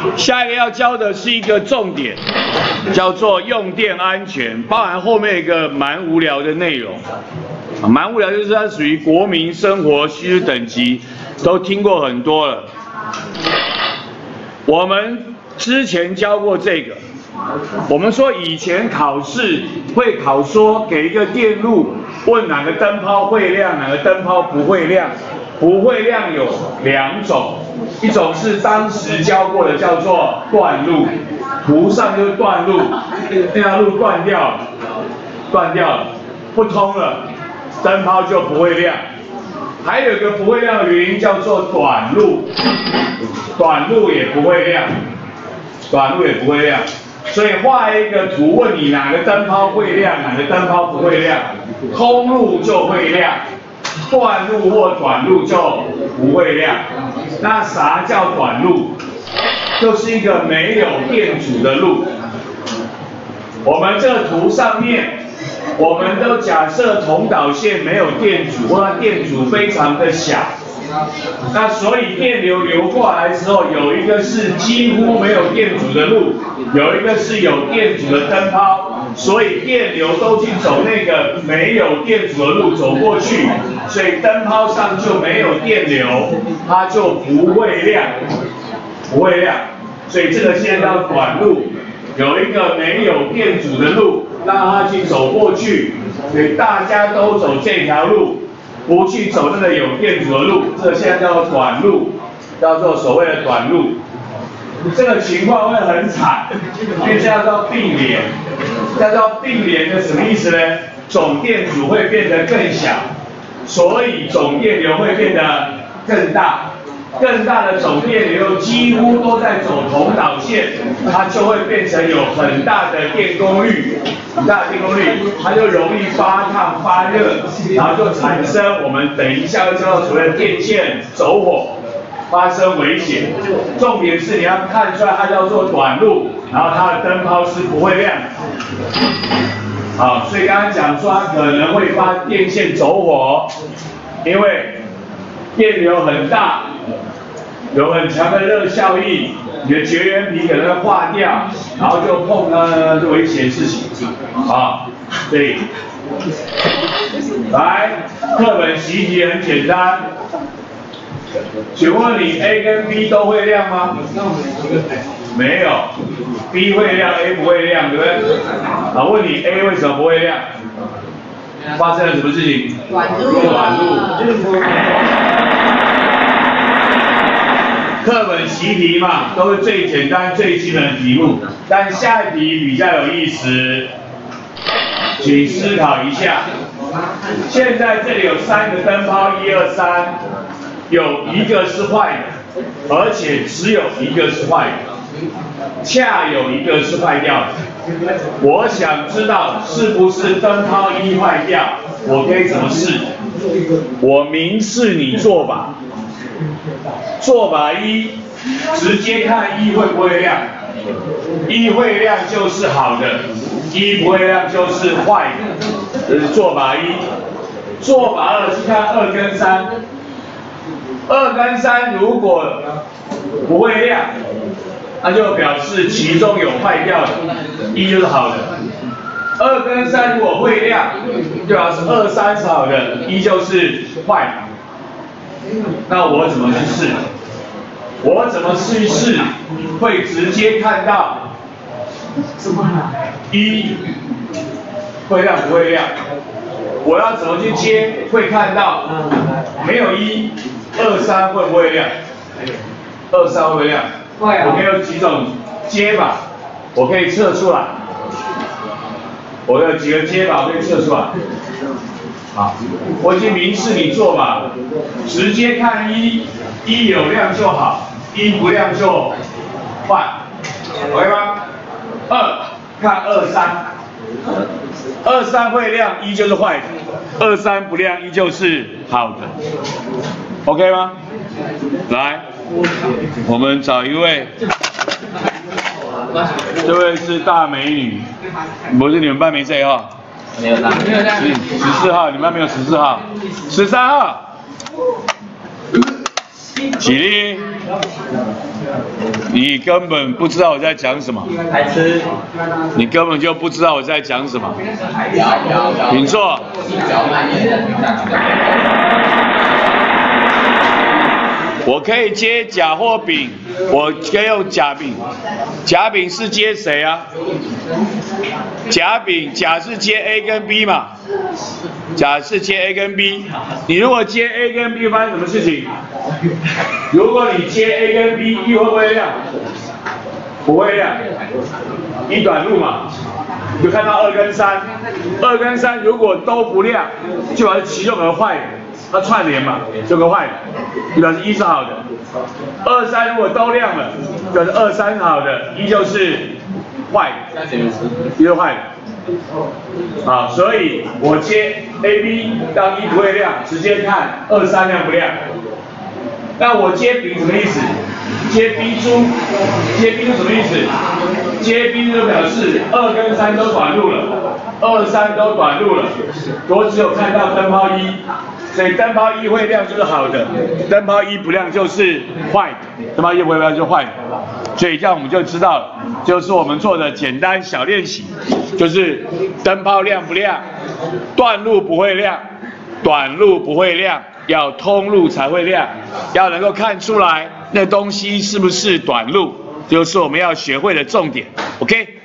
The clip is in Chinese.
下一个要教的是一个重点，叫做用电安全，包含后面一个蛮无聊的内容。蛮无聊就是它属于国民生活须知等级，都听过很多了。我们之前教过这个，我们说以前考试会考说给一个电路，问哪个灯泡会亮，哪个灯泡不会亮。不会亮有两种，一种是当时教过的，叫做断路，图上就是断路，那条路断掉了，不通了，灯泡就不会亮。还有一个不会亮的原因叫做短路，短路也不会亮，所以画一个图问你哪个灯泡会亮，哪个灯泡不会亮，空路就会亮。断路或短路就不会亮。那啥叫短路？就是一个没有电阻的路。我们这个图上面，我们都假设同导线没有电阻，或者电阻非常的小。那所以电流流过来之后，有一个是几乎没有电阻的路，有一个是有电阻的灯泡，所以电流都去走那个没有电阻的路走过去，所以灯泡上就没有电流，它就不会亮，所以这个现在叫短路，有一个没有电阻的路，让它去走过去，所以大家都走这条路。不去走那个有电阻的路，这现在叫做短路，叫做所谓的短路。这个情况会很惨，因为这叫做并联。叫做并联的什么意思呢？总电阻会变得更小，所以总电流会变得更大。更大的总电流几乎都在走同导线，它就会变成有很大的电功率，它就容易发烫发热，然后就产生我们等一下会叫做所谓的电线走火，发生危险。重点是你要看出来它叫做短路，然后它的灯泡是不会亮。好，所以刚刚讲说它可能会发电线走火，因为电流很大。有很强的热效应，你的绝缘皮可能会化掉，然后就碰到危险事情啊。对，来，课本习题很简单，请问你 A 跟 B 都会亮吗？没有 ，B 会亮 ，A 不会亮，对不对？好，问你 A 为什么不会亮？发生了什么事情？短路。课本习题嘛，都是最简单、最基本的题目，但下一题比较有意思，请思考一下。现在这里有3个灯泡，1、2、3，有一个是坏的，而且只有一个是坏的，恰有一个是坏掉的。我想知道是不是灯泡1坏掉，我可以怎么试？我明示你做吧。做法1，直接看1会不会亮，1会亮就是好的，1不会亮就是坏的，这是做法1。做法2是看2跟3，2跟3如果不会亮，那就表示其中有坏掉的，1就是好的。2跟3如果会亮，就表示2、3是好的，1就是坏的。那我怎么去试？我怎么去试？会直接看到1会亮不会亮？我要怎么去接？会看到没有1、2、3会不会亮？2、3会不会亮？我可以有几种接法，我可以测出来。我有几个接法，我可以测出来。好，我已经明示你做法，直接看1有亮就好，1不亮就坏 ，OK 吗？2看2、3，2、3会亮，1就是坏的；2、3不亮，1就是好的 ，OK 吗？来，我们找一位，这位是大美女，不是你们班没谁哈？ 没有 14号，你们班没有14号，13号。 起立。你根本不知道我在讲什么。 白痴。 你根本就不知道我在讲什么。请坐。我可以接甲或丙，我可以用甲丙。甲丙是接谁啊？甲是接 A 跟 B 嘛？甲是接 A 跟 B。你如果接 A 跟 B 发生什么事情？如果你接 A 跟 B， E 会不会亮？不会亮。一短路嘛，你就看到2跟3。2跟3如果都不亮，就表示其中有个坏的。它串联嘛，就个坏的，就表示1是好的。2、3如果都亮了，表示2、3好的，1就是坏的，1就是坏的。好，所以我接 AB 当1不会亮，直接看2、3亮不亮。那我接丙什么意思？接 B 珠，接 B 珠什么意思？接 B 就表示2跟3都短路了，2、3都短路了，我只有看到灯泡1。所以灯泡1会亮就是好的，灯泡1不亮就是坏的，灯泡1不会亮就是坏的。所以这样我们就知道了，就是我们做的简单小练习，就是灯泡亮不亮，断路不会亮，短路不会亮，要通路才会亮，要能够看出来那东西是不是短路，就是我们要学会的重点。OK。